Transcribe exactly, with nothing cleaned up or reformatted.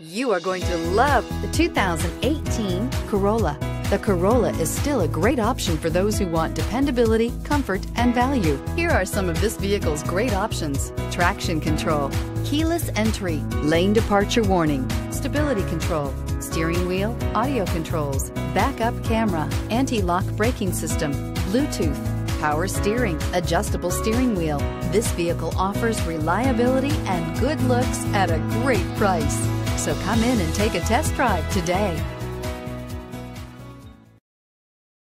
You are going to love the two thousand eighteen Corolla. The Corolla is still a great option for those who want dependability, comfort, and value. Here are some of this vehicle's great options: traction control, keyless entry, lane departure warning, stability control, steering wheel audio controls, backup camera, anti-lock braking system, Bluetooth, power steering, adjustable steering wheel. This vehicle offers reliability and good looks at a great price. So come in and take a test drive today.